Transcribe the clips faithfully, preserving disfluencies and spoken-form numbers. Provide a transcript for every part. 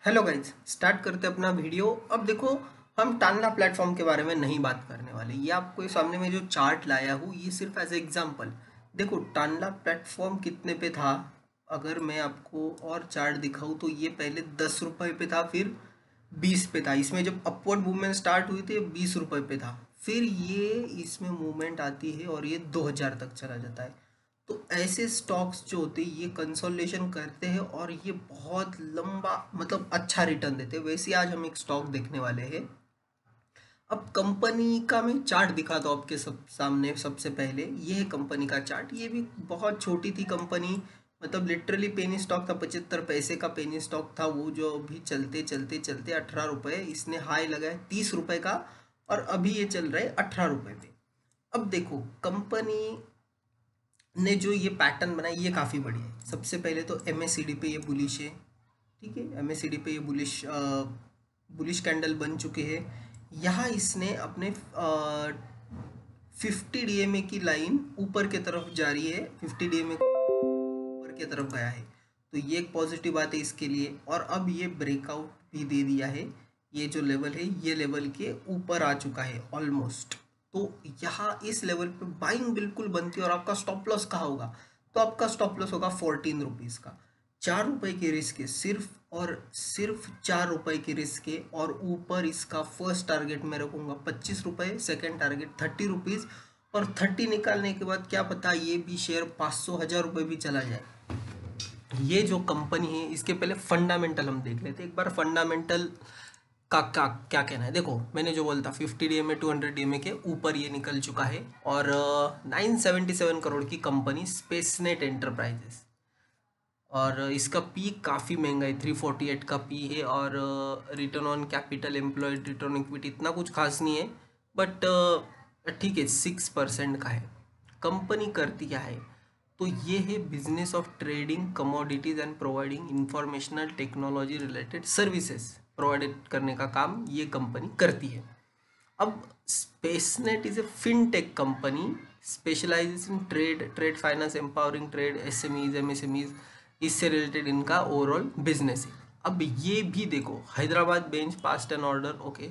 Hello guys, start करते हैं अपना वीडियो। अब देखो, हम टानला प्लेटफॉर्म के बारे में नहीं बात करने वाले। ये आपको सामने में जो चार्ट लाया हूँ ये सिर्फ एज एग्जांपल। देखो टानला प्लेटफॉर्म कितने पे था। अगर मैं आपको और चार्ट दिखाऊँ तो ये पहले दस रुपये पे था, फिर बीस पे था। इसमें जब अपवर्ड मूवमेंट स्टार्ट हुई थी बीस रुपये पे था, फिर ये इसमें मूवमेंट आती है और ये दो हज़ार तक चला जाता है। तो ऐसे स्टॉक्स जो होते हैं ये कंसोलिडेशन करते हैं और ये बहुत लंबा मतलब अच्छा रिटर्न देते हैं। वैसे आज हम एक स्टॉक देखने वाले हैं। अब कंपनी का मैं चार्ट दिखाता हूँ आपके सब सामने। सबसे पहले ये है कंपनी का चार्ट। ये भी बहुत छोटी थी कंपनी, मतलब लिटरली पेनी स्टॉक था। पचहत्तर पैसे का पेनी स्टॉक था वो, जो अभी चलते चलते चलते अठारह रुपये इसने हाई लगाया तीस रुपये का, और अभी ये चल रहा है अठारह रुपये पे। अब देखो कंपनी ने जो ये पैटर्न बनाया ये काफ़ी बढ़िया है। सबसे पहले तो एम ए सी डी पे ये बुलिश है, ठीक है। एम ए सी डी पे ये बुलिश बुलिश कैंडल बन चुके हैं। यहाँ इसने अपने फिफ्टी डी एम ए की लाइन ऊपर की तरफ जा रही है, फिफ्टी डी एम ए ऊपर की तरफ गया है, तो ये एक पॉजिटिव बात है इसके लिए। और अब ये ब्रेकआउट भी दे दिया है। ये जो लेवल है ये लेवल के ऊपर आ चुका है ऑलमोस्ट। तो यहाँ इस लेवल पे बाइंग बिल्कुल बनती है। और आपका स्टॉप लॉस कहाँ होगा? तो आपका स्टॉप लॉस होगा फोर्टीन रुपीज़ का। चार रुपए की रिस्क है सिर्फ और सिर्फ चार रुपए की रिस्क है। और ऊपर इसका फर्स्ट टारगेट मैं रखूंगा पच्चीस रुपये, सेकेंड टारगेट थर्टी रुपीज़। और थर्टी निकालने के बाद क्या पता ये भी शेयर पाँच सौ हज़ार रुपये भी चला जाए। ये जो कंपनी है इसके पहले फंडामेंटल हम देख लेते हैं एक बार। फंडामेंटल का क्या क्या कहना है? देखो मैंने जो बोलता fifty D M A two hundred D M A के ऊपर ये निकल चुका है। और नाइन सेवेंटी सेवन करोड़ की कंपनी स्पेसनेट एंटरप्राइजेस, और इसका पी काफ़ी महंगा है, थ्री फोर्टी एट का पी है। और return on capital employed, return equity इतना कुछ खास नहीं है, बट ठीक है सिक्स परसेंट का है। कंपनी करती क्या है? तो ये है business of trading commodities and providing informational technology related services provide करने का काम ये कंपनी करती है। अब Spacenet is a fintech company specialises in trade trade finance empowering trade SMEs MSMEs, इससे रिलेटेड इनका ओवरऑल बिजनेस है। अब ये भी देखो Hyderabad bench passed an order, okay.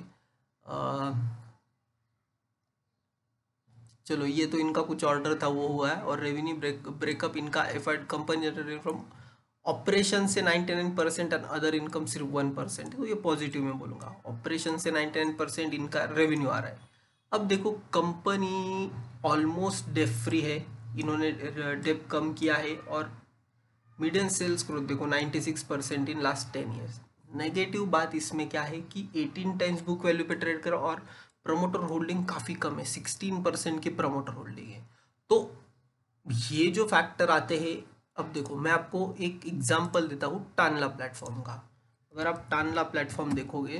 चलो ये तो इनका कुछ ऑर्डर था वो हुआ है। और रेवेन्यू ब्रेक ब्रेकअप इनका effort company generated from operation से ninety nine percent and other income सिर्फ वन परसेंट है। तो ये पॉजिटिव में बोलूँगा, ऑपरेशन से नाइन्टी नाइन परसेंट इनका रेवेन्यू आ रहा है। अब देखो कंपनी ऑलमोस्ट डेप फ्री है, इन्होंने डेप कम किया है। और मीडियन सेल्स ग्रोथ देखो ninety six percent in last ten years. Negative बात इसमें क्या है कि एटीन टाइम्स बुक वैल्यू पे ट्रेड करो और प्रमोटर होल्डिंग काफ़ी कम है, सिक्सटीन परसेंट की प्रमोटर होल्डिंग है। तो ये जो फैक्टर आते हैं। अब देखो मैं आपको एक एग्जांपल देता हूँ टानला प्लेटफॉर्म का। अगर आप टानला प्लेटफॉर्म देखोगे,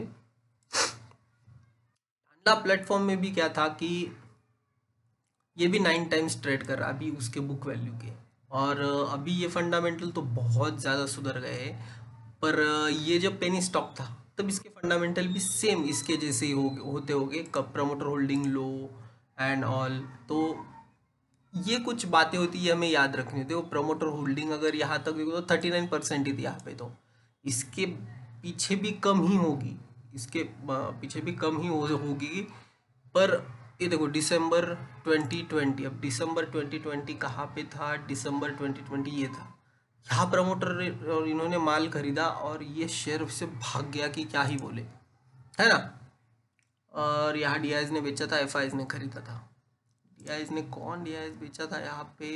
टानला प्लेटफॉर्म में भी क्या था कि ये भी नाइन टाइम्स ट्रेड कर रहा है अभी उसके बुक वैल्यू के। और अभी ये फंडामेंटल तो बहुत ज़्यादा सुधर गए हैं। पर ये जब पेनी स्टॉक था तब इसके फंडामेंटल भी सेम इसके जैसे ही हो होते होंगे, कब promoter holding low and all. तो ये कुछ बातें होती है हमें याद रखनी होती है। वो प्रमोटर होल्डिंग अगर यहाँ तक देखो तो थर्टी नाइन परसेंट ही थी यहाँ पे, तो इसके पीछे भी कम ही होगी, इसके पीछे भी कम ही हो होगी। पर ये देखो दिसंबर ट्वेंटी ट्वेंटी, अब दिसंबर ट्वेंटी ट्वेंटी कहाँ पे था? दिसंबर ट्वेंटी ट्वेंटी ये था। यहाँ प्रमोटर और इन्होंने माल खरीदा और ये शेयर से भाग गया कि क्या ही बोले, है ना। और यहाँ डी आई एस ने बेचा था, एफ आई एस ने खरीदा था। डी आई एस ने कौन डी आई एस बेचा था यहाँ पे?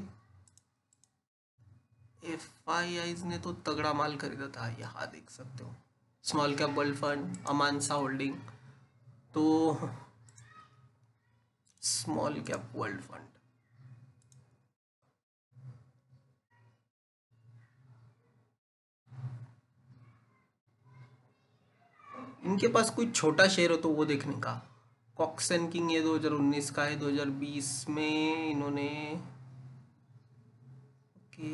एफ आई आईज ने तो तगड़ा माल खरीदा था, यहाँ देख सकते हो। Small cap world fund, Amansa holding, तो स्मॉल कैप वर्ल्ड फंड। इनके पास कोई छोटा शेयर हो तो वो देखने का। कॉक्सन किंग ये दो हज़ार उन्नीस का है, दो हज़ार बीस में इन्होंने ओके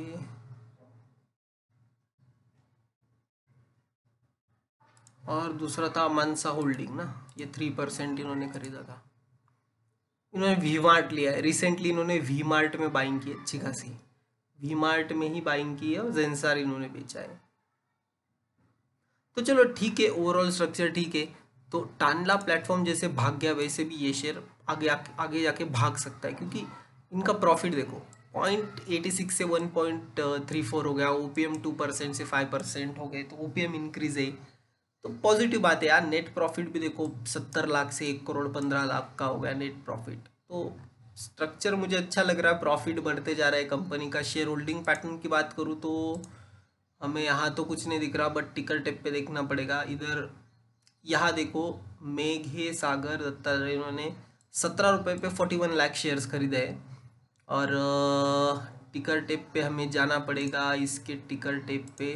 और दूसरा था मनसा होल्डिंग ना, ये थ्री परसेंट इन्होंने खरीदा था। इन्होंने वी मार्ट लिया है रिसेंटली, इन्होंने वी मार्ट में बाइंग की अच्छी खासी, वी मार्ट में ही बाइंग की है। और जेंसार इन्होंने बेचा है। तो चलो ठीक है, ओवरऑल स्ट्रक्चर ठीक है। तो टानला प्लेटफॉर्म जैसे भाग गया वैसे भी ये शेयर आगे आके आगे जाके भाग सकता है, क्योंकि इनका प्रॉफिट देखो पॉइंट एटी सिक्स से वन पॉइंट थ्री फोर हो गया, ओपीएम टू परसेंट से फाइव परसेंट हो गए, तो ओपीएम इंक्रीज है, तो पॉजिटिव बात है यार। नेट प्रॉफिट भी देखो सत्तर लाख से एक करोड़ पंद्रह लाख का हो गया नेट प्रॉफिट, तो स्ट्रक्चर मुझे अच्छा लग रहा है, प्रॉफिट बढ़ते जा रहा है कंपनी का। शेयर होल्डिंग पैटर्न की बात करूँ तो हमें यहाँ तो कुछ नहीं दिख रहा, बट टिकर टेप पे देखना पड़ेगा। इधर यहाँ देखो मेघे सागर दत्ता इन्होंने सत्रह रुपये पे फोर्टी वन लाख शेयर्स खरीदे हैं, और टिकर टेप पे हमें जाना पड़ेगा। इसके टिकर टेप पे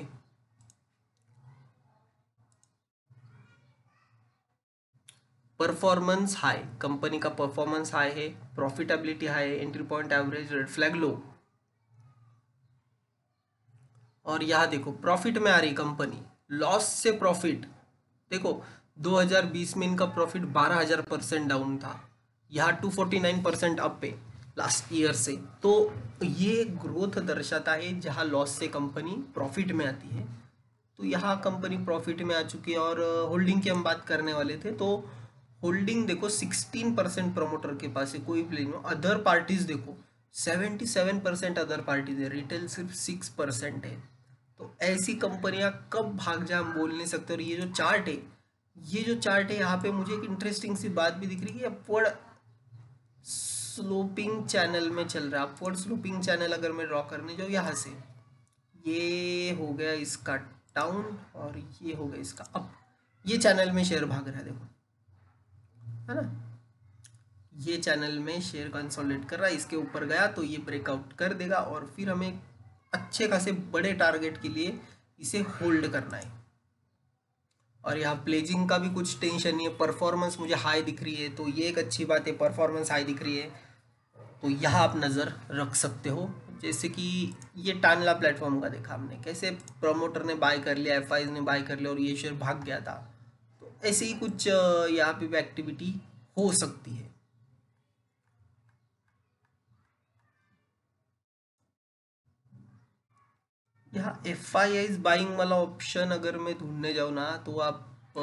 परफॉर्मेंस हाई, कंपनी का परफॉर्मेंस हाई है, प्रॉफिटेबिलिटी हाई है, entry point average, red flag low. और यहाँ देखो प्रॉफिट में आ रही कंपनी, लॉस से प्रॉफिट देखो दो हज़ार बीस में इनका प्रॉफिट बारह हज़ार परसेंट डाउन था, यहाँ two forty nine percent up है लास्ट ईयर से। तो ये ग्रोथ दर्शाता है, जहाँ लॉस से कंपनी प्रॉफिट में आती है। तो यहाँ कंपनी प्रॉफिट में आ चुकी है। और होल्डिंग की हम बात करने वाले थे, तो होल्डिंग देखो सिक्सटीन परसेंट प्रमोटर के पास है, कोई प्ले नहीं। अदर पार्टीज देखो seventy seven percent other parties है, रिटेल सिर्फ सिक्स परसेंट है। तो ऐसी कंपनियां कब भाग जाए हम बोल नहीं सकते। और ये जो चार्ट है, ये जो चार्ट है यहाँ पे मुझे एक इंटरेस्टिंग सी बात भी दिख रही है कि अपवर्ड स्लोपिंग चैनल में चल रहा है। अपवर्ड स्लोपिंग चैनल अगर मैं ड्रॉ करने जाऊँ यहाँ से, ये हो गया इसका डाउन और ये हो गया इसका अप, ये चैनल में शेयर भाग रहा है देखो, है ना। ये चैनल में शेयर कंसोलिडेट कर रहा है, इसके ऊपर गया तो ये ब्रेकआउट कर देगा, और फिर हमें अच्छे खासे बड़े टारगेट के लिए इसे होल्ड करना है। और यहाँ प्लेजिंग का भी कुछ टेंशन नहीं है, परफॉर्मेंस मुझे हाई दिख रही है, तो ये एक अच्छी बात है, परफॉर्मेंस हाई दिख रही है, तो यहाँ आप नज़र रख सकते हो। जैसे कि ये टानला प्लेटफॉर्म का देखा हमने कैसे प्रमोटर ने बाय कर लिया, एफ ने बाय कर लिया और ये शेयर भाग गया था। तो ऐसे ही कुछ यहाँ पे भी एक्टिविटी हो सकती है। यहाँ एफ आई आईज बाइंग वाला ऑप्शन अगर मैं ढूंढने जाऊँ ना, तो आप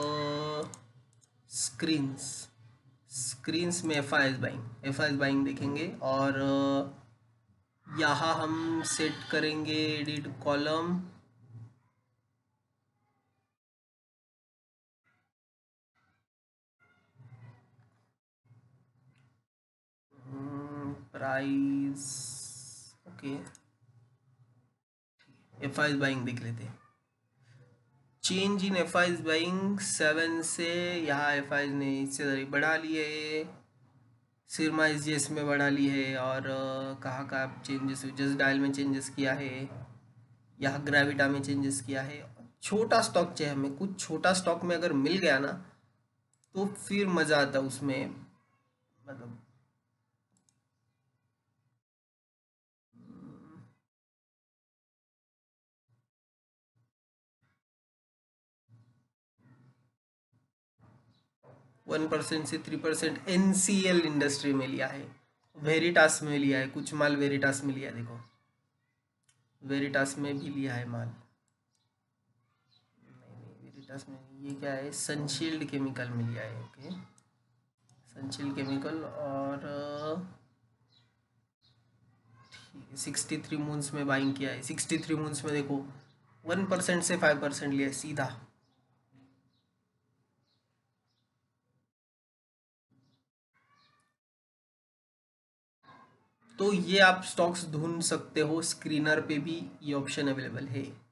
स्क्रीन्स स्क्रीन्स में F I Is buying F I Is buying देखेंगे, और uh, यहाँ हम सेट करेंगे edit column, price, okay F I Is buying देख लेते हैं। Change in F I buying seven से यहाँ एफ आई ने हिस्सेदारी बढ़ा ली है, सिरमा एस जी एस में बढ़ा ली है, और कहाँ कहाँ चेंजेस, जस्ट डायल में चेंजेस किया है, यहाँ ग्रेविटा में चेंजेस किया है। छोटा स्टॉक चाहिए हमें, कुछ छोटा स्टॉक में अगर मिल गया ना तो फिर मज़ा आता उसमें, मतलब वन परसेंट से three percent N C L industry में लिया है, वेरिटास में लिया है, कुछ माल वेरिटास में लिया है, देखो वेरिटास में भी लिया है माल, नहीं नहीं वेरिटास में, ये क्या है सनशील्ड केमिकल में लिया है, ओके सनशील्ड केमिकल। और ठीक है सिक्सटी थ्री मून्स में बाइंग किया है, सिक्सटी थ्री मून्स में देखो वन परसेंट से फाइव परसेंट लिया है सीधा। तो ये आप स्टॉक्स ढूंढ सकते हो, स्क्रीनर पे भी ये ऑप्शन अवेलेबल है।